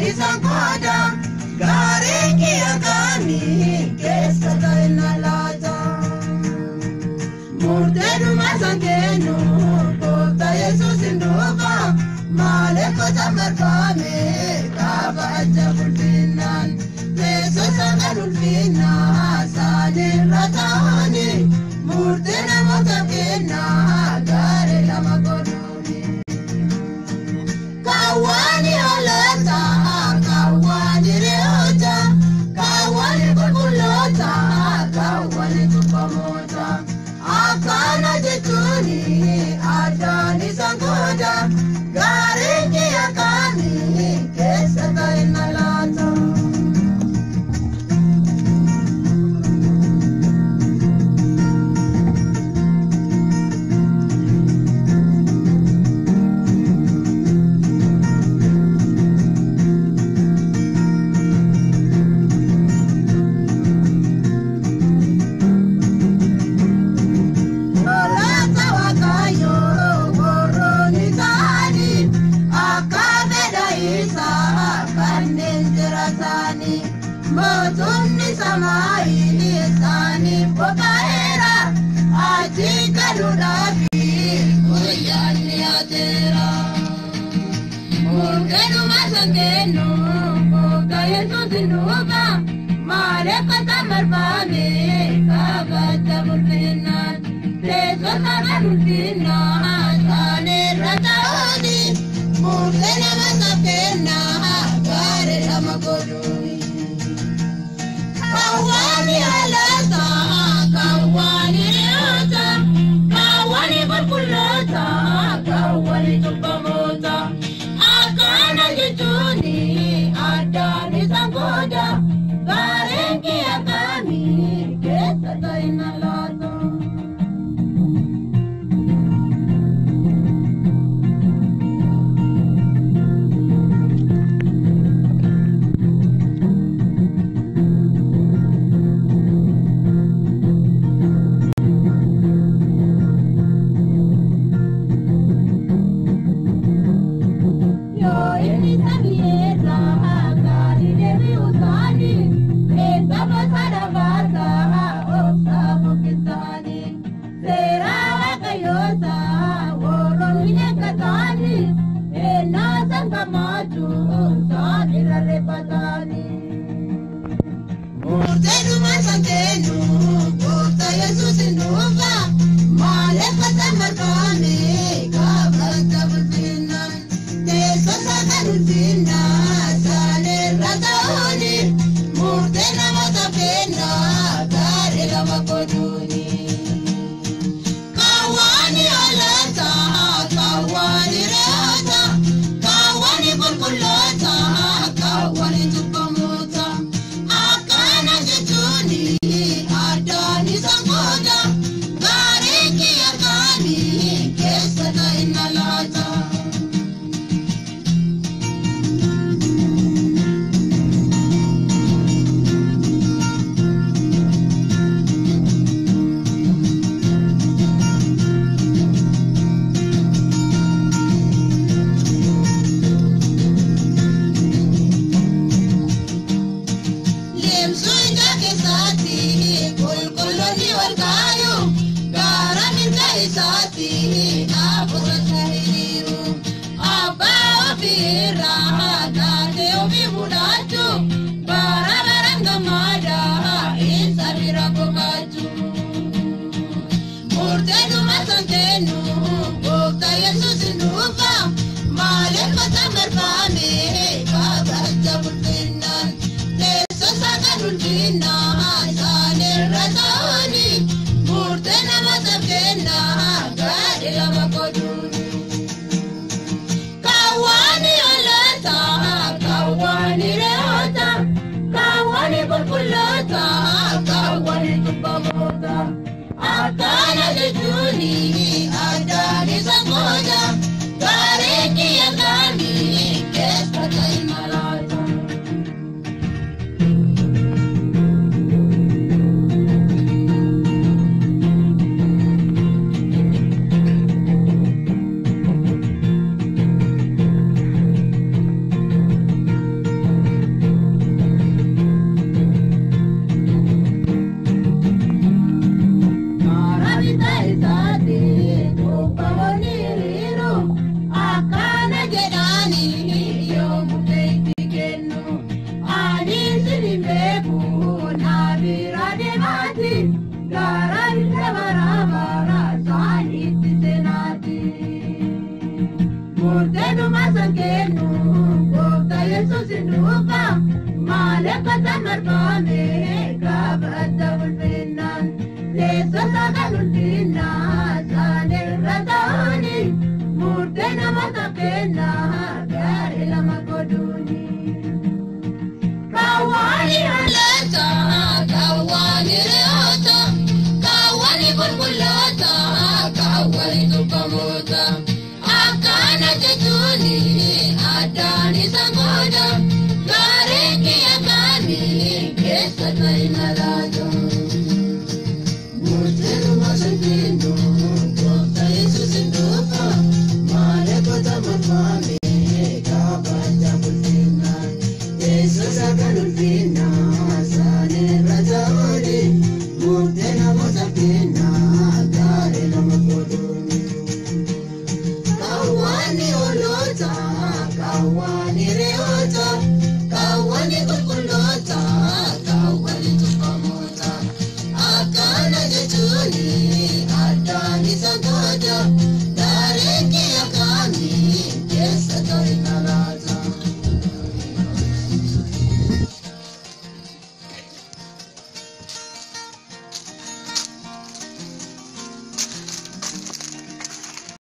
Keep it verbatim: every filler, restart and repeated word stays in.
sangoda gariki akami kesa taina lata murtenu masangenu kota Jesus indova maleko tamarkame kabaja bulfinan Jesus angalulfina sanin ratani murtena motakena gare lama koduni kawani alata kawani reota kawani kulkulota kawani tupamota akana jetuni adani sangoda gariki akami kesa taina lata Motuni samai nisani pokaera ajika ludabi koyani atera murkenu masangenu koka yesu dinuga mare kata marbane kabata bulfinan teso sagarulfina sane ratani murkenu masangena gare lamakoduni kawani alata kawani reota kawani kulkulota kawani tupamota akana jetuni adani sangoda gariki akami kesa taina lata Murtenu masangenu kota Jesus indova maleko tamarkame kabata bulfinan teso sagarulfina sane ratani murtena matapena gare lama koduni kawani alata kawani reota kawani kulkulota kawani tupamota akana jetuni yesus nufa malekata marfame kabata ulfinan lesa sagalulfina zane ratani murtena matakena gari lama koduni kawani alata kawani reata kawani bulbulata kawani tukamota akana jatuni adani sangoda gareki akani kesata inalajo murtenu masakinu kota yesus ndofa malekota marfame kabata bulfina yesus akalulfina